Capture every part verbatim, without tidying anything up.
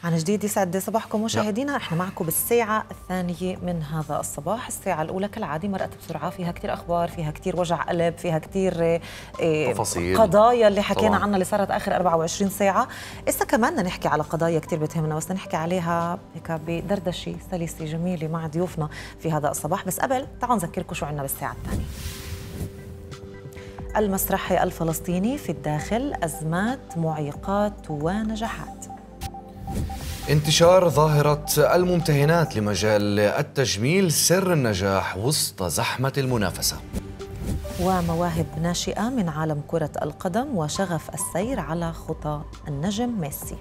عن جديد يسعد صباحكم مشاهدينا، احنا معكم بالساعة الثانية من هذا الصباح. الساعة الأولى كالعادة مرقت بسرعة، فيها كتير أخبار، فيها كتير وجع قلب، فيها كتير تفاصيل قضايا اللي حكينا عنها اللي صارت آخر أربعة وعشرين ساعة. إسا كمان بدنا نحكي على قضايا كتير بتهمنا، بس نحكي عليها هيك بدردشة سلسة جميلة مع ضيوفنا في هذا الصباح. بس قبل تعالوا نذكركم شو عندنا بالساعة الثانية. المسرح الفلسطيني في الداخل، أزمات، معيقات ونجاحات. انتشار ظاهرة الممتهنات لمجال التجميل سر النجاح وسط زحمة المنافسة. ومواهب ناشئة من عالم كرة القدم وشغف السير على خطى النجم ميسي.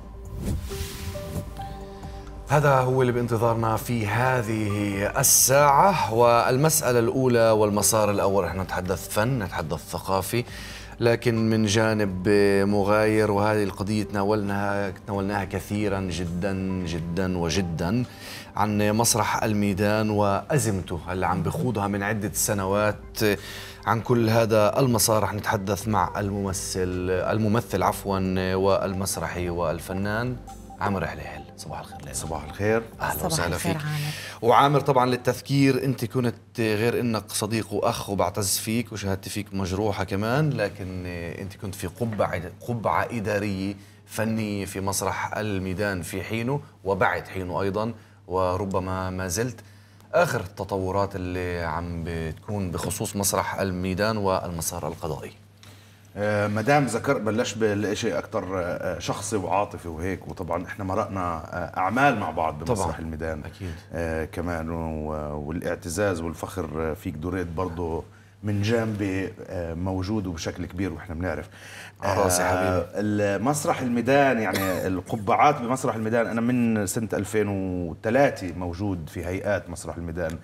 هذا هو اللي بانتظارنا في هذه الساعة. والمسألة الأولى والمسار الأول، احنا نتحدث فن، نتحدث ثقافي، لكن من جانب مغاير. وهذه القضية تناولناها تناولناها كثيرا جدا جدا وجدا عن مسرح الميدان وأزمته اللي عم بخوضها من عدة سنوات. عن كل هذا المسار رح نتحدث مع الممثل الممثل عفوا والمسرحي والفنان عامر حليحل. صباح الخير ليلى. صباح الخير، اهلا وسهلا فيك عامر. وعامر طبعا للتذكير، انت كنت غير انك صديق واخ وبعتز فيك وشهادتي فيك مجروحه كمان، لكن انت كنت في قبعه قبعه اداريه فنيه في مسرح الميدان في حينه وبعد حينه ايضا، وربما ما زلت. اخر التطورات اللي عم بتكون بخصوص مسرح الميدان والمسار القضائي. آه مدام ذكر بلش بالشيء اكثر آه شخصي وعاطفي وهيك، وطبعا احنا مرقنا آه اعمال مع بعض بمسرح الميدان اكيد آه كمان، والاعتزاز والفخر فيك دوريت برضه من جانبي آه موجود وبشكل كبير، واحنا بنعرف راسي حبيبي. المسرح الميدان يعني القبعات بمسرح الميدان. انا من سنه ألفين وثلاثة موجود في هيئات مسرح الميدان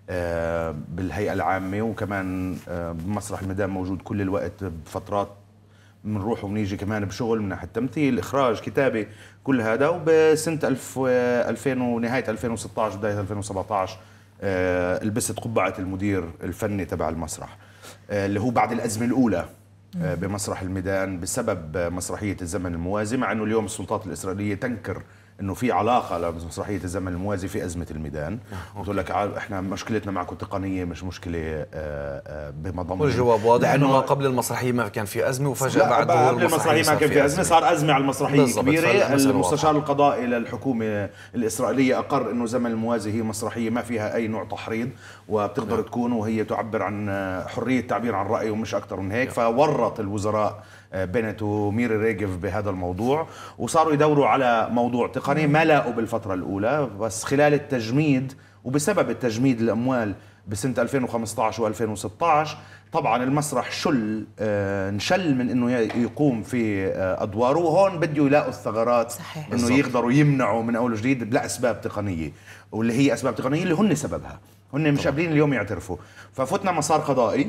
آه بالهيئة العامة، وكمان آه بمسرح الميدان موجود كل الوقت بفترات بنروح وبنيجي كمان بشغل من ناحية تمثيل، إخراج، كتابة، كل هذا. وبسنة ألفين ونهاية ألفين وستة عشر بداية ألفين وسبعة عشر آه لبست قبعة المدير الفني تبع المسرح آه اللي هو بعد الأزمة الأولى آه بمسرح الميدان بسبب مسرحية الزمن الموازي، مع أنه اليوم السلطات الإسرائيلية تنكر انه في علاقه لمسرحيه الزمن الموازي في ازمه الميدان. بتقول لك احنا مشكلتنا معكم تقنيه مش مشكله بمضمون. والجواب واضح انه ما قبل المسرحيه ما كان في ازمه، وفجاه بعد ظهور قبل المسرحيه ما كان في ازمه، صار ازمه على المسرحيه كبيره. المستشار القضائي للحكومه الاسرائيليه اقر انه زمن الموازي هي مسرحيه ما فيها اي نوع تحريض وبتقدر تكون، وهي تعبر عن حريه التعبير عن رايه ومش اكثر من هيك. فورط الوزراء بنت وميري ريجف بهذا الموضوع، وصاروا يدوروا على موضوع تقني ما لاقوا بالفترة الأولى. بس خلال التجميد وبسبب التجميد الأموال بسنة ألفين وخمسة عشر وألفين وستة عشر طبعا المسرح شل آه نشل من انه يقوم في آه ادواره، وهون بده يلاقوا الثغرات صحيح. انه يقدروا يمنعوا من اول وجديد لاسباب تقنيه، واللي هي اسباب تقنيه اللي هن سببها، هن مش قابلين اليوم يعترفوا. ففتنا مسار قضائي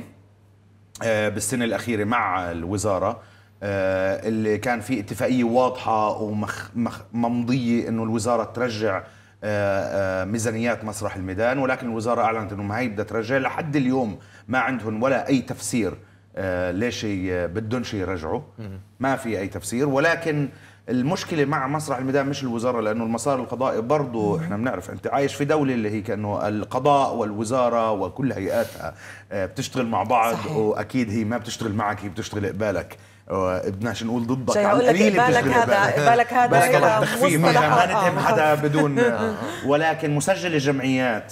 آه بالسنه الاخيره مع الوزاره آه اللي كان في اتفاقيه واضحه وممضيه انه الوزاره ترجع آه آه ميزانيات مسرح الميدان، ولكن الوزاره اعلنت انه ما هي بدها ترجع. لحد اليوم ما عندهم ولا اي تفسير آه ليش بدهم شيء يرجعوا، ما في اي تفسير. ولكن المشكله مع مسرح الميدان مش الوزاره، لانه المسار القضائي برضه احنا بنعرف انت عايش في دوله اللي هي كانه القضاء والوزاره وكل هيئاتها آه بتشتغل مع بعض. صحيح. واكيد هي ما بتشتغل معك، هي بتشتغل قبالك، بدناش نقول ضدك على القليل. قبالك هذا قبالك هذا تخفيف، ما نتهم حدا بدون. ولكن مسجل الجمعيات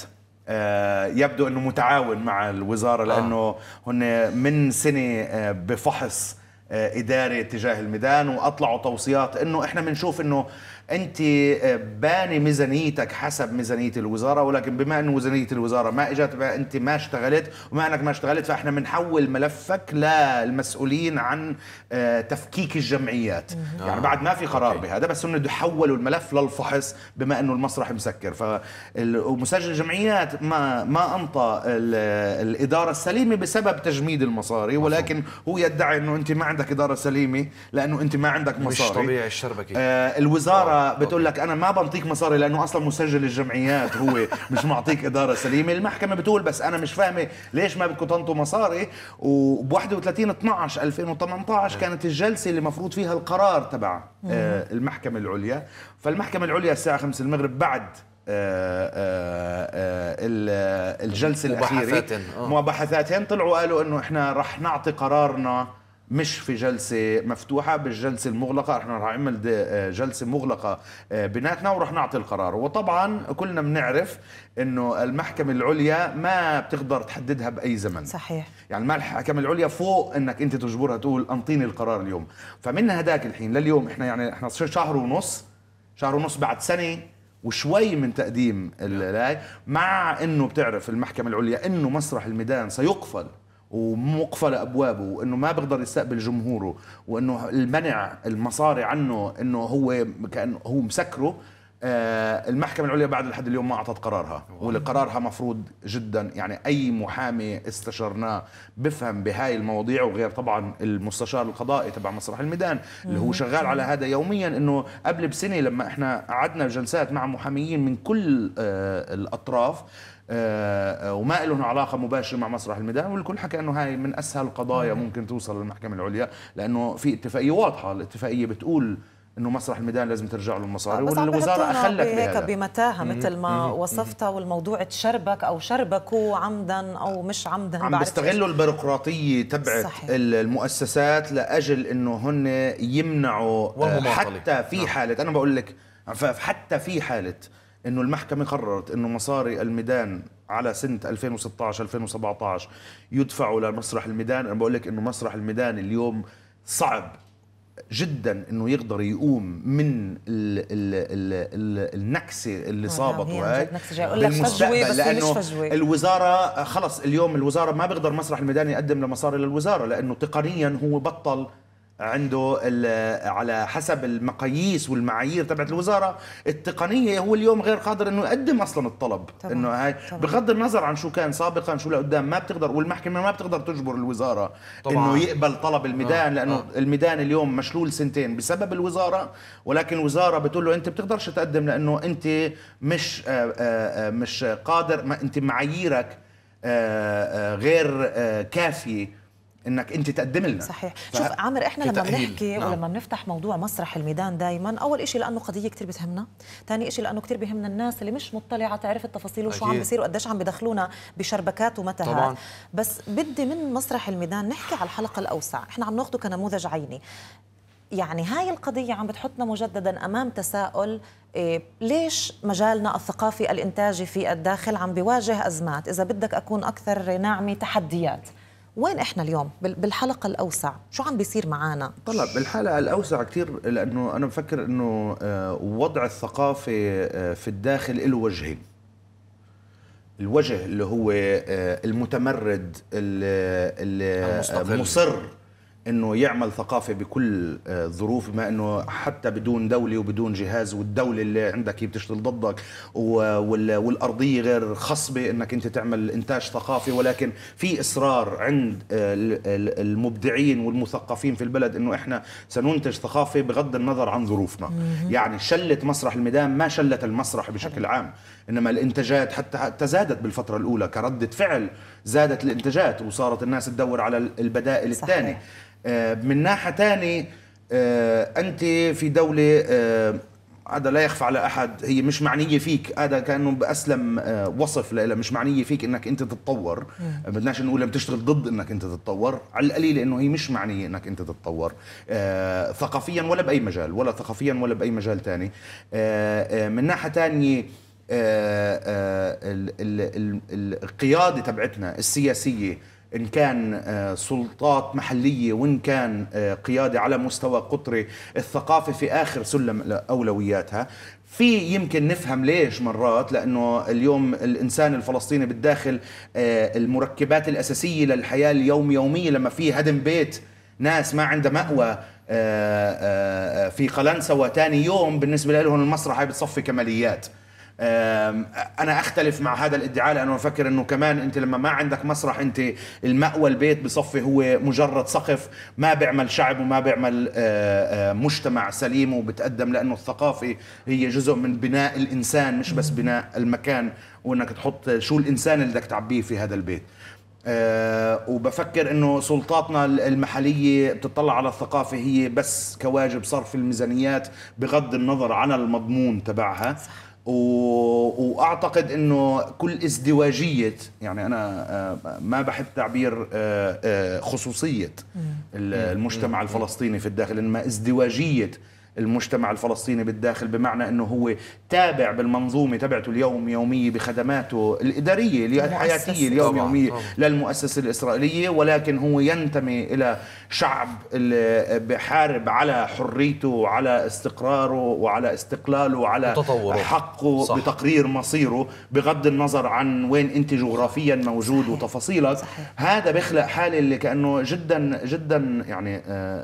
يبدو انه متعاون مع الوزاره، لانه هن من سنه بفحص اداري تجاه الميدان، واطلعوا توصيات انه احنا بنشوف انه انت باني ميزانيتك حسب ميزانيه الوزاره، ولكن بما انه ميزانيه الوزاره ما اجت انت ما اشتغلت، وما انك ما اشتغلت فاحنا بنحول ملفك للمسؤولين عن تفكيك الجمعيات. آه. يعني بعد ما في قرار بهذا، بس انه يحولوا الملف للفحص بما انه المسرح مسكر. فمسجل الجمعيات ما ما انطى الاداره السليمه بسبب تجميد المصاري، ولكن هو يدعي انه انت ما عندك اداره سليمه لانه انت ما عندك مصاري. مش طبيعي الشربكه. آه الوزاره الوزاره بتقول لك انا ما بنطيك مصاري لانه اصلا مسجل الجمعيات هو مش معطيك اداره سليمه، المحكمه بتقول بس انا مش فاهمه ليش ما بدكم تنطوا مصاري. وب واحد وثلاثين اثنعش ألفين وثمانية عشر كانت الجلسه اللي مفروض فيها القرار تبع آه المحكمه العليا. فالمحكمه العليا الساعه خمسة المغرب بعد آه آه آه الجلسه الاخيره مباحثاتهم طلعوا قالوا انه احنا رح نعطي قرارنا مش في جلسة مفتوحة، بالجلسة المغلقة رح نعمل جلسة مغلقة بيناتنا ورح نعطي القرار. وطبعا كلنا بنعرف انه المحكمة العليا ما بتقدر تحددها بأي زمن. صحيح. يعني المحكمة العليا فوق انك انت تجبرها تقول انطيني القرار اليوم. فمن هداك الحين لليوم احنا يعني احنا شهر ونص شهر ونص بعد سنة وشوي من تقديم اللاي، مع انه بتعرف المحكمة العليا انه مسرح الميدان سيقفل ومقفل ابوابه وانه ما بيقدر يستقبل جمهوره وانه المنع المصاري عنه انه هو كانه هو مسكره. آه المحكمه العليا بعد لحد اليوم ما اعطت قرارها، والقرارها مفروض جدا يعني اي محامي استشرناه بفهم بهاي المواضيع، وغير طبعا المستشار القضائي تبع مسرح الميدان اللي هو شغال على هذا يوميا. انه قبل بسنه لما احنا قعدنا جلسات مع محاميين من كل آه الاطراف آه وما لهم علاقه مباشره مع مسرح الميدان، والكل حكى انه هاي من اسهل القضايا ممكن توصل للمحكمه العليا، لانه في اتفاقيه واضحه، الاتفاقيه بتقول انه مسرح الميدان لازم ترجع له المصاري، والوزاره اخلت بهذا بمتاهه مثل ما وصفتها، والموضوع تشربك او شربكوا عمدا او مش عمدا. عم بيستغلوا البيروقراطيه تبعت المؤسسات لاجل انه هن يمنعوا، حتى في حاله انا بقول لك حتى في حاله انه المحكمه قررت انه مصاري الميدان على سنه ألفين وستة عشر ألفين وسبعة عشر يدفعوا لمسرح الميدان. انا بقول لك انه مسرح الميدان اليوم صعب جدا انه يقدر يقوم من ال ال ال ال النكسه اللي صابته هاي بالمستقبل، لانه الوزاره خلص اليوم الوزاره ما بيقدر مسرح الميدان يقدم لمصاري للوزاره، لانه تقنيا هو بطل عنده على حسب المقاييس والمعايير تبعت الوزاره التقنيه، هو اليوم غير قادر انه يقدم اصلا الطلب. انه هاي بغض النظر عن شو كان سابقا شو لقدام ما بتقدر، والمحكمه ما بتقدر تجبر الوزاره طبعاً انه يقبل طلب الميدان، آه. لانه آه. الميدان اليوم مشلول سنتين بسبب الوزاره، ولكن الوزاره بتقول له انت بتقدرش تقدم لانه انت مش آآ آآ مش قادر، ما انت معاييرك آآ غير كافيه انك انت تقدم لنا. صحيح. شوف عامر، احنا لما بنحكي نعم. ولما بنفتح موضوع مسرح الميدان دائما اول إشي لانه قضيه كثير بتهمنا، ثاني إشي لانه كثير بيهمنا الناس اللي مش مطلعه تعرف التفاصيل وشو عم بيصير وقديش عم بدخلونا بشربكات ومتاهات. بس بدي من مسرح الميدان نحكي على الحلقه الاوسع، احنا عم ناخده كنموذج عيني. يعني هاي القضية عم بتحطنا مجددا أمام تساؤل، إيه ليش مجالنا الثقافي الإنتاجي في الداخل عم بيواجه أزمات؟ إذا بدك أكون أكثر ناعمة، تحديات. وين احنا اليوم بالحلقه الاوسع؟ شو عم بيصير معانا؟ طلع بالحلقه الاوسع كثير، لانه انا بفكر انه وضع الثقافه في الداخل له وجهين. الوجه اللي هو المتمرد اللي مصر انه يعمل ثقافه بكل ظروف، بما انه حتى بدون دوله وبدون جهاز، والدوله اللي عندك هي بتشتغل ضدك، والارضيه غير خصبه انك انت تعمل انتاج ثقافي، ولكن في اصرار عند المبدعين والمثقفين في البلد انه احنا سننتج ثقافه بغض النظر عن ظروفنا. يعني شلت مسرح الميدان ما شلت المسرح بشكل عام، انما الانتاجات حتى حتى زادت بالفتره الاولى كردة فعل، زادت الانتاجات وصارت الناس تدور على البدائل الثانيه. من ناحية تاني أنت في دولة هذا لا يخفى على أحد هي مش معنية فيك، هذا كأنه بأسلم وصف لها، مش معنية فيك إنك أنت تتطور. بدناش نقول لما تشتغل ضد إنك أنت تتطور، على القليل إنه هي مش معنية إنك أنت تتطور ثقافيا ولا بأي مجال، ولا ثقافيا ولا بأي مجال تاني. من ناحية تانية القيادة تبعتنا السياسية، إن كان سلطات محلية وإن كان قيادة على مستوى قطري، الثقافة في آخر سلم أولوياتها. في يمكن نفهم ليش مرات، لأنه اليوم الإنسان الفلسطيني بالداخل المركبات الأساسية للحياة اليوم يومية، لما في هدم بيت ناس ما عندها مأوى في قلنسوة تاني يوم، بالنسبة لهم المسرح هاي بتصفي كماليات. انا اختلف مع هذا الادعاء، لانه بفكر انه كمان انت لما ما عندك مسرح، انت المأوى البيت بصفي هو مجرد سقف، ما بيعمل شعب وما بيعمل مجتمع سليم وبتقدم، لانه الثقافه هي جزء من بناء الانسان مش بس بناء المكان، وانك تحط شو الانسان اللي بدك تعبيه في هذا البيت. أه وبفكر انه سلطاتنا المحليه بتطلع على الثقافه هي بس كواجب صرف الميزانيات بغض النظر عن المضمون تبعها. و... واعتقد انه كل ازدواجيه، يعني انا ما بحب تعبير خصوصيه المجتمع الفلسطيني في الداخل، انما ازدواجيه المجتمع الفلسطيني بالداخل، بمعنى انه هو تابع بالمنظومه تبعته اليوم يوميه بخدماته الاداريه الحياتيه اليوم يوميه للمؤسسه الاسرائيليه، ولكن هو ينتمي الى شعب اللي بحارب على حريته وعلى استقراره وعلى استقلاله وعلى حقه صح. بتقرير مصيره بغض النظر عن وين انت جغرافيا موجود صحيح. وتفاصيلك صحيح. هذا بيخلق حاله اللي كانه جدا جدا يعني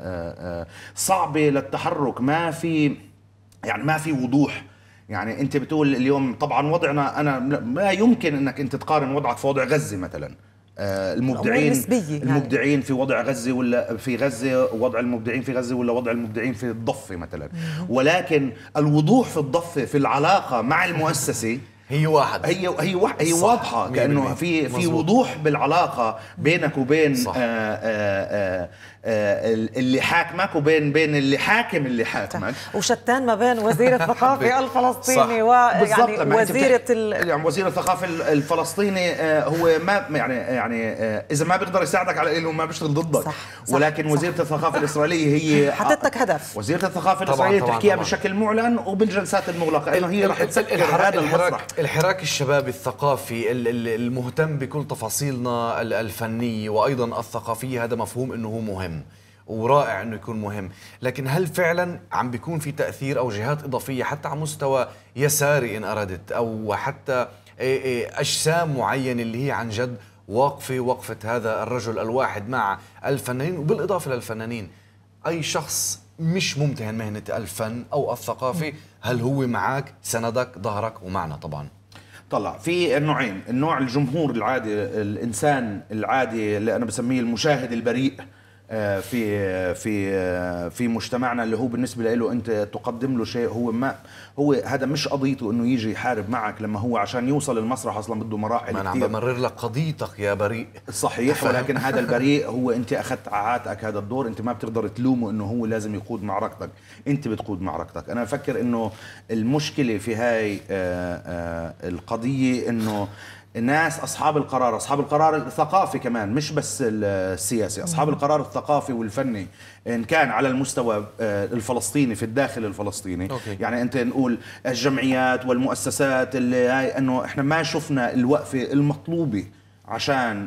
صعبه للتحرك، ما ما في يعني ما في وضوح. يعني انت بتقول اليوم طبعا وضعنا، انا ما يمكن انك انت تقارن وضعك في وضع غزه مثلا. آه المبدعين المبدعين يعني. في وضع غزه ولا في غزه، وضع المبدعين في غزه ولا وضع المبدعين في الضفه مثلا. ولكن الوضوح في الضفه في العلاقه مع المؤسسه هي واحدة، هي هي هي واضحة، كأنه في في وضوح بالعلاقة بينك وبين آآ آآ آآ اللي حاكمك وبين بين اللي حاكم اللي حاكمك، وشتان ما بين وزير الثقافة الفلسطيني ويعني وزيرة يعني وزير الثقافة الفلسطيني هو ما يعني يعني إذا ما بيقدر يساعدك على إنه ما بيشتغل ضدك، صح صح ولكن صح وزيرة صح الثقافة الإسرائيلية هي حطتك هدف. وزيرة الثقافة الإسرائيلية تحكيها بشكل معلن وبالجلسات المغلقة، إنه هي رح تسكر هذا المسرح. الحراك الشبابي الثقافي المهتم بكل تفاصيلنا الفنية وأيضا الثقافية، هذا مفهوم أنه هو مهم ورائع أنه يكون مهم، لكن هل فعلا عم بيكون في تأثير أو جهات إضافية حتى على مستوى يساري إن أردت، أو حتى أجسام معينة اللي هي عن جد واقفة وقفة هذا الرجل الواحد مع الفنانين، وبالإضافة للفنانين أي شخص مش ممتهن مهنة الفن أو الثقافة، هل هو معك سندك ظهرك ومعنا طبعا؟ طلع في النوعين، النوع الجمهور العادي، الانسان العادي اللي انا بسميه المشاهد البريء في في في مجتمعنا، اللي هو بالنسبه له انت تقدم له شيء هو ما هو هذا مش قضيته انه يجي يحارب معك، لما هو عشان يوصل المسرح اصلا بده مراحل. ما انا عم بمرر لك قضيتك يا بريء. صحيح، ولكن هذا البريء هو انت اخذت عاتقك هذا الدور، انت ما بتقدر تلومه انه هو لازم يقود معركتك، انت بتقود معركتك. انا بفكر انه المشكله في هاي القضيه انه الناس أصحاب القرار، أصحاب القرار الثقافي كمان مش بس السياسي، أصحاب القرار الثقافي والفني إن كان على المستوى الفلسطيني في الداخل الفلسطيني. أوكي. يعني أنت نقول الجمعيات والمؤسسات اللي هاي أنه إحنا ما شفنا الوقفة المطلوبة عشان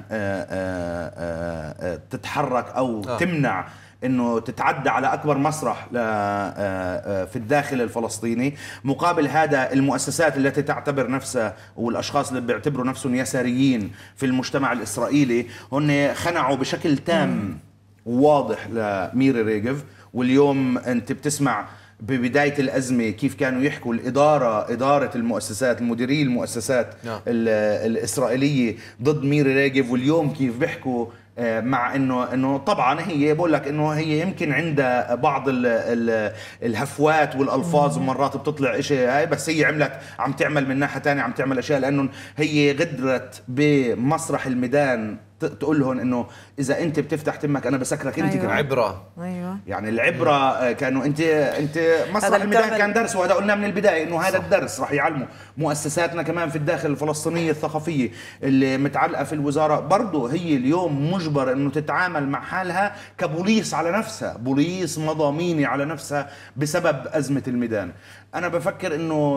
تتحرك أو آه. تمنع انه تتعدى على اكبر مسرح في الداخل الفلسطيني. مقابل هذا المؤسسات التي تعتبر نفسها والاشخاص اللي بيعتبروا نفسهم يساريين في المجتمع الاسرائيلي هن خنعوا بشكل تام وواضح لميري ريجف. واليوم انت بتسمع ببداية الأزمة كيف كانوا يحكوا الإدارة إدارة المؤسسات المديري المؤسسات الإسرائيلية ضد ميري ريجف، واليوم كيف بيحكوا مع انه انه طبعا هي بقول لك انه هي يمكن عندها بعض ال ال الهفوات والالفاظ ومرات بتطلع شيء هاي، بس هي عملت عم تعمل من ناحيه ثانيه عم تعمل اشياء، لانه هي غدرت بمسرح الميدان تقول لهم انه اذا انت بتفتح تمك انا بسكرك انت. أيوة. عبره. ايوه يعني العبره كانوا انت انت مسرح الميدان كان درس، وهذا قلنا من البدايه انه هذا صح. الدرس راح يعلمه مؤسساتنا كمان في الداخل الفلسطينيه الثقافيه اللي متعلقه في الوزاره، برضه هي اليوم مجبر انه تتعامل مع حالها كبوليس على نفسها، بوليس مضاميني على نفسها بسبب ازمه الميدان. انا بفكر انه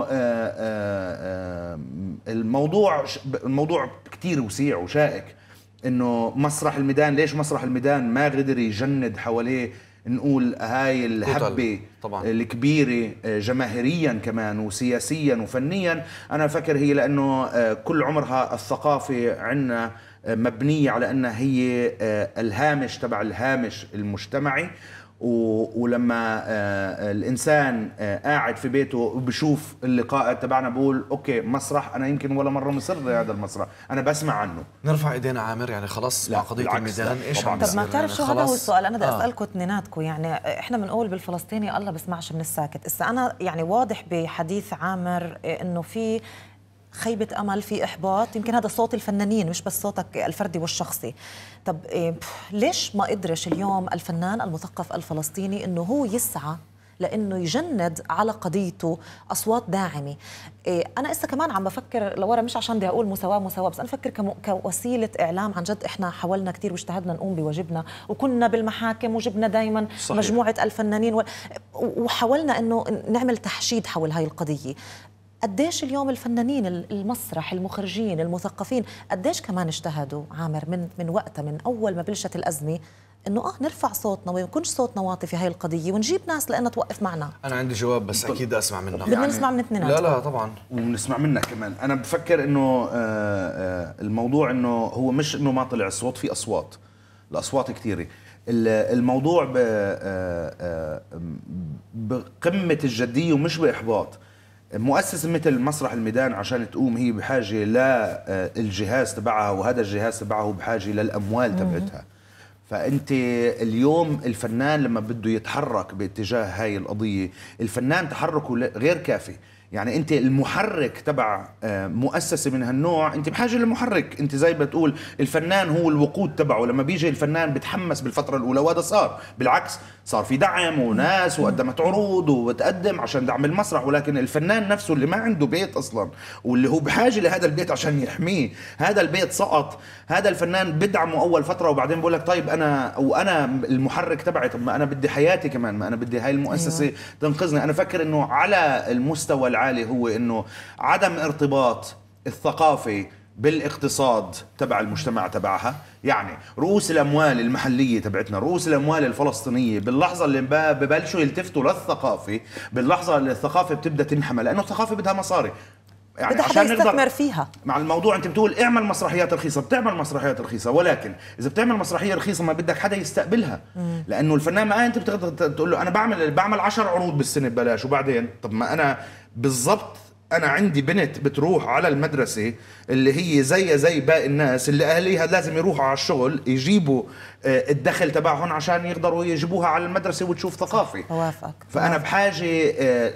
الموضوع الموضوع كثير وسيع وشائك، انه مسرح الميدان ليش مسرح الميدان ما قدر يجند حواليه نقول هاي الهبه الكبيره جماهيريا كمان وسياسيا وفنيا. انا فكر هي لانه كل عمرها الثقافه عندنا مبنيه على انها هي الهامش تبع الهامش المجتمعي، ولما الانسان قاعد في بيته وبشوف اللقاء تبعنا بقول اوكي مسرح، انا يمكن ولا مره مصر لهذا المسرح، انا بسمع عنه. نرفع ايدينا عامر يعني خلاص مع قضيه الميدان ايش عم طب ما بتعرف شو هذا هو السؤال، انا بدي آه. اسالكم اثنيناتكم، يعني احنا بنقول بالفلسطيني الله بسمعش من الساكت، اسا انا يعني واضح بحديث عامر انه في خيبة أمل، في إحباط، يمكن هذا صوت الفنانين مش بس صوتك الفردي والشخصي. طب إيه ليش ما قدرش اليوم الفنان المثقف الفلسطيني إنه هو يسعى لأنه يجند على قضيته أصوات داعمة؟ إيه أنا إسا كمان عم بفكر لورا، مش عشان بدي أقول مساواة مساواة، بس أنا بفكر كم... كوسيلة إعلام. عن جد إحنا حاولنا كتير واجتهدنا نقوم بواجبنا، وكنا بالمحاكم وجبنا دايما صحيح. مجموعة الفنانين و... وحاولنا إنه نعمل تحشيد حول هاي القضية. قديش اليوم الفنانين المسرح المخرجين المثقفين قديش كمان اجتهدوا عامر من من وقتها، من اول ما بلشت الازمه، انه اه نرفع صوتنا وما يكونش صوتنا واطي في هاي القضيه ونجيب ناس لانها توقف معنا. انا عندي جواب بس اكيد اسمع منك. بدنا يعني نسمع من اثنين. لا لا طبعا ونسمع منك كمان. انا بفكر انه الموضوع انه هو مش انه ما طلع الصوت، في اصوات، الاصوات كثيره. الموضوع بقمه الجديه ومش باحباط. مؤسسة مثل مسرح الميدان عشان تقوم هي بحاجة للجهاز تبعها، وهذا الجهاز تبعه بحاجة للأموال تبعتها. فأنت اليوم الفنان لما بده يتحرك باتجاه هاي القضية، الفنان تحركه غير كافي. يعني انت المحرك تبع مؤسسه من هالنوع انت بحاجه لمحرك. انت زي بتقول الفنان هو الوقود تبعه، لما بيجي الفنان بتحمس بالفتره الاولى، وهذا صار بالعكس، صار في دعم وناس وقدمت عروض وبتقدم عشان دعم المسرح. ولكن الفنان نفسه اللي ما عنده بيت اصلا واللي هو بحاجه لهذا البيت عشان يحميه، هذا البيت سقط، هذا الفنان بدعمه اول فتره وبعدين بقول لك طيب انا وانا المحرك تبعي، طب ما انا بدي حياتي كمان، ما انا بدي هاي المؤسسه أيوة. تنقذني. انا فكر انه على المستوى العالي هو انه عدم ارتباط الثقافه بالاقتصاد تبع المجتمع تبعها. يعني رؤوس الاموال المحليه تبعتنا، رؤوس الاموال الفلسطينيه، باللحظه اللي ببلشوا يلتفتوا للثقافه، باللحظه اللي الثقافه بتبدا تنحمل، لانه الثقافه بدها مصاري يعني بدها عشان يستثمر فيها. مع الموضوع انت بتقول اعمل مسرحيات رخيصه، بتعمل مسرحيات رخيصه، ولكن اذا بتعمل مسرحيه رخيصه ما بدك حدا يستقبلها. مم. لانه الفنان ما انت بتقدر تقول له انا بعمل بعمل عشر عروض بالسنه ببلاش، وبعدين طب ما انا بالضبط أنا عندي بنت بتروح على المدرسة اللي هي زي زي باقي الناس اللي أهليها لازم يروحوا على الشغل يجيبوا الدخل تبعهم عشان يقدروا يجيبوها على المدرسة وتشوف ثقافة. أوافقك. فأنا بحاجة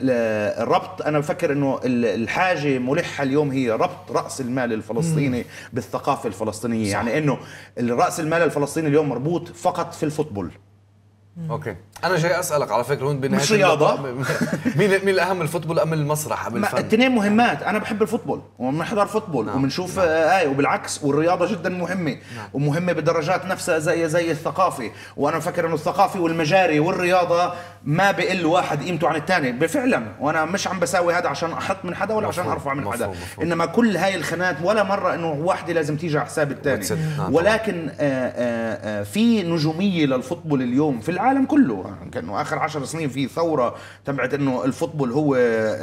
لربط، أنا بفكر إنه الحاجة ملحة اليوم هي ربط رأس المال الفلسطيني مم. بالثقافة الفلسطينية. صح. يعني إنه الرأس المال الفلسطيني اليوم مربوط فقط في الفوتبول. اوكي انا جاي اسالك على فكره هون بنهايه مش رياضه مين مين الاهم، الفوتبول ام المسرح ام الفن؟ الاثنين مهمات. انا بحب الفوتبول وبنحضر فوتبول نعم. وبنشوف نعم. آه وبالعكس، والرياضه جدا مهمه نعم. ومهمه بدرجات نفسها زي زي الثقافه. وانا بفكر انه الثقافه والمجاري والرياضه ما بقل واحد قيمته عن الثاني فعلا. وانا مش عم بساوي هذا عشان احط من حدا ولا مفهوم. عشان ارفع من مفهوم. حدا مفهوم. انما كل هاي الخانات ولا مره انه واحده لازم تيجي على حساب الثاني. ولكن آآ آآ في نجوميه للفوتبول اليوم في العالم كله. كانه اخر عشر سنين في ثوره تبعت انه الفوتبول هو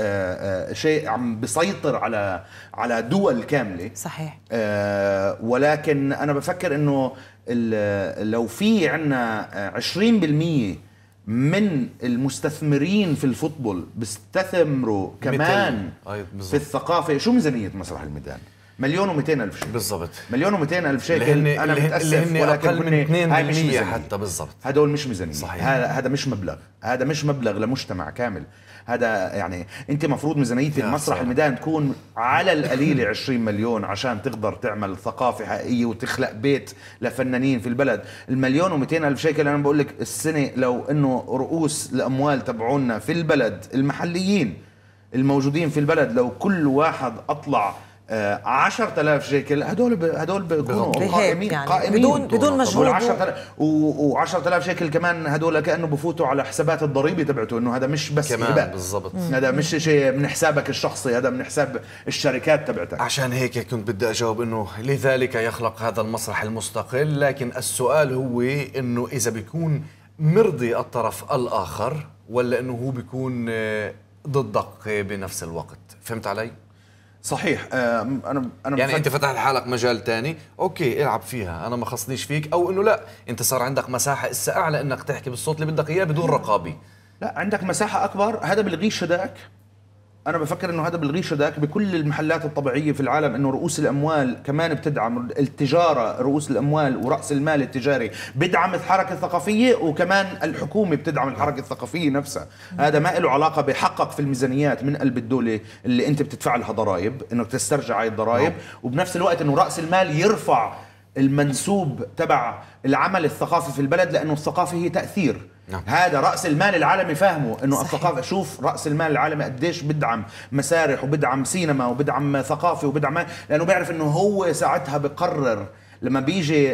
شيء عم بيسيطر على على دول كامله. صحيح. ولكن انا بفكر انه لو في عنا عشرين بالمية من المستثمرين في الفوتبول بيستثمروا كمان في الثقافه. شو ميزانيه مسرح الميدان؟ مليون ومئتين ألف شيكل بالضبط. مليون ومئتين ألف شيكل. أنا متأسف ولكن أقل من اثنين بالمئة حتى بالضبط. هدول مش ميزانية. صحيح. هذا هذا مش مبلغ، هذا مش مبلغ لمجتمع كامل. هذا يعني أنت مفروض ميزانية المسرح الميدان تكون على القليل عشرين مليون عشان تقدر تعمل ثقافة حقيقية وتخلق بيت لفنانين في البلد. المليون ومئتين ألف شيكل أنا بقول لك السنة لو إنه رؤوس الأموال تبعونا في البلد المحليين الموجودين في البلد لو كل واحد أطلع عشرة آلاف شيكل، هدول هدول بيكونوا قائمين يعني قائمين بدون بدون مجهود. وعشرة آلاف شيكل كمان هدول كأنه بفوتوا على حسابات الضريبة تبعته. انه هذا مش بس كمان بالضبط، هذا مش شيء من حسابك الشخصي، هذا من حساب الشركات تبعتك. عشان هيك كنت بدي اجاوب انه لذلك يخلق هذا المسرح المستقل. لكن السؤال هو انه اذا بيكون مرضي الطرف الاخر ولا انه هو بيكون ضدك بنفس الوقت. فهمت علي؟ صحيح. آه انا انا يعني انت فتحت لحالك مجال تاني، اوكي العب فيها، انا ما خصنيش فيك، او انه لا انت صار عندك مساحه اسا اعلى انك تحكي بالصوت اللي بدك اياه بدون رقابه. لا، عندك مساحه اكبر. هذا بلغيش هداك. انا بفكر انه هذا بلغيش هداك. بكل المحلات الطبيعيه في العالم انه رؤوس الاموال كمان بتدعم التجاره، رؤوس الاموال وراس المال التجاري بدعم الحركه الثقافيه، وكمان الحكومه بتدعم الحركه الثقافيه نفسها. هذا ما له علاقه بحقق في الميزانيات من قلب الدوله اللي انت بتدفع لها ضرائب، انك تسترجع هاي الضرائب، وبنفس الوقت انه راس المال يرفع المنسوب تبع العمل الثقافي في البلد، لانه الثقافه هي تاثير. نعم. هذا رأس المال العالمي فاهمه انه صحيح. الثقافة، شوف رأس المال العالمي قديش بدعم مسارح وبدعم سينما وبدعم ثقافة وبدعم، لأنه بيعرف انه هو ساعتها بقرر لما بيجي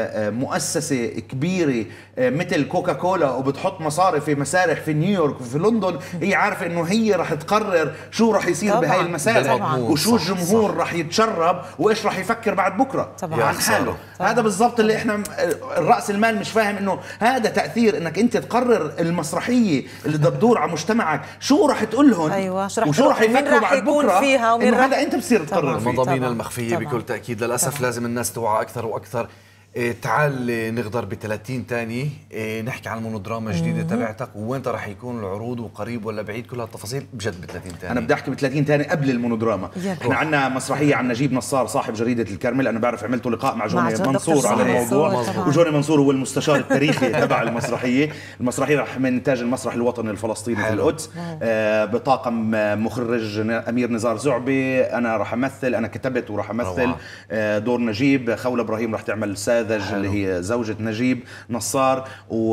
مؤسسة كبيرة مثل كوكا كولا وبتحط مصاري في مسارح في نيويورك وفي لندن، هي عارفة انه هي رح تقرر شو رح يصير بهاي المسارح وشو الجمهور رح يتشرب وايش رح يفكر بعد بكرة طبعا عن حاله. هذا بالضبط اللي احنا الرأس المال مش فاهم، انه هذا تأثير انك انت تقرر المسرحية اللي بدها تدور على مجتمعك شو رح تقول لهم. أيوة. وشو رح يفكروا بعد بكرة فيها، انه هذا انت بتصير تقرر فيه. المضامين المخفية بكل تأكيد للأسف طبعا. لازم الناس توعى أكثر واكثر. إيه تعال نغدر ب ثلاثين ثانية، إيه نحكي عن المونودراما الجديدة تبعتك، وين راح يكون العروض وقريب ولا بعيد، كل هالتفاصيل بجد ب ثلاثين ثانية. انا بدي احكي ب ثلاثين ثانية قبل المونودراما. احنا عندنا مسرحية عن نجيب نصار صاحب جريدة الكرمل، انا بعرف عملته لقاء مع جوني منصور على الموضوع، وجوني منصور هو المستشار التاريخي تبع المسرحية. المسرحية رح من انتاج المسرح الوطني الفلسطيني حلو. في القدس، آه بطاقم مخرج امير نزار زعبي، انا رح امثل، انا كتبت ورح امثل آه دور نجيب. خولة ابراهيم رح تعمل ساذج اللي هي زوجة نجيب نصار،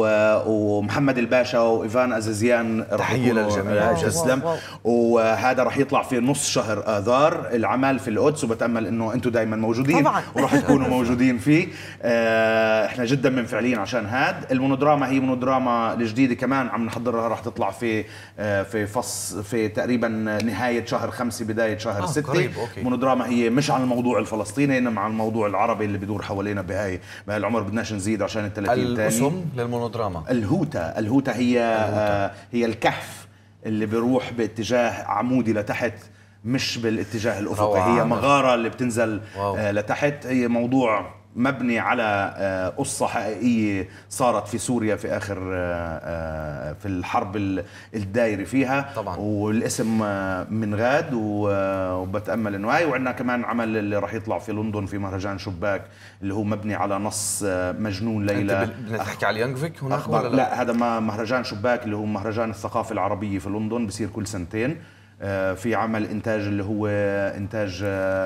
ومحمد الباشا وإيفان أزازيان. تحية للجميع. تسلم. وهذا رح يطلع في نص شهر آذار. العمل في القدس، وبتأمل إنه أنتم دايما موجودين طبعا. ورح تكونوا موجودين فيه. آه إحنا جدا منفعلين عشان هاد المونودراما. هي مونودراما الجديدة كمان عم نحضرها، رح تطلع في آه في فص في تقريبا نهاية شهر خمسة بداية شهر آه ستة. مونودراما هي مش عن الموضوع الفلسطيني، إنما عن الموضوع العربي اللي بدور حوالينا بهاي بهالعمر. بدناش نزيد عشان ال ثلاثين تاني. الاسم للمونودراما الهوتا. الهوتا هي الهوتا. آه هي الكهف اللي بيروح باتجاه عمودي لتحت، مش بالاتجاه الافقي. هي مغاره اللي بتنزل آه لتحت. هي موضوع مبني على قصة حقيقية صارت في سوريا في آخر في الحرب الدايرة فيها طبعا. والاسم من غاد، وبتأمل إنه هاي. وعندنا كمان عمل اللي راح يطلع في لندن في مهرجان شباك اللي هو مبني على نص مجنون ليلى. أنت بنحكي على اليانجفيك هناك ولا لا؟ لا، هذا ما مهرجان شباك اللي هو مهرجان الثقافة العربية في لندن، بصير كل سنتين. في عمل إنتاج اللي هو إنتاج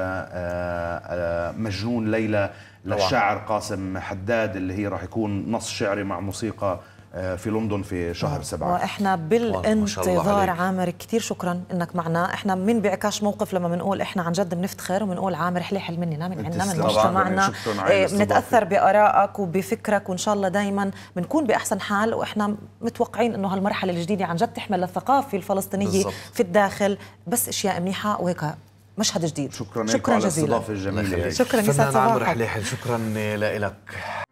مجنون ليلى للشاعر قاسم حداد، اللي هي راح يكون نص شعري مع موسيقى في لندن في شهر سبعة. واحنا بالانتظار. عامر كثير شكرا انك معنا. احنا من بعكاش موقف لما بنقول احنا عن جد بنفتخر وبنقول عامر حليحل مننا من عندنا من مجتمعنا، بنتاثر بارائك وبفكرك، وان شاء الله دائما بنكون باحسن حال. واحنا متوقعين انه هالمرحله الجديده عن جد تحمل الثقافه الفلسطينيه بالزبط. في الداخل بس اشياء منيحه، وهيك مشهد جديد. شكرا, شكرا جزيلا على الاستضافه الجميله. شكرا. فنان عامر حليحل، شكرا لك.